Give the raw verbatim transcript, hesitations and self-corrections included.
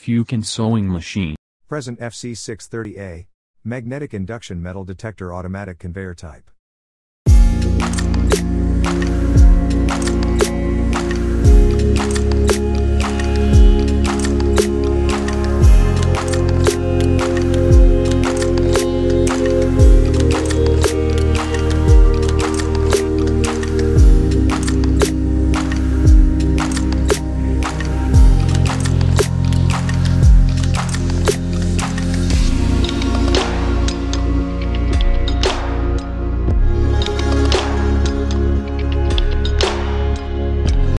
Fucen Sewing Machine. Present F C six thirty A, magnetic induction metal detector automatic conveyor type.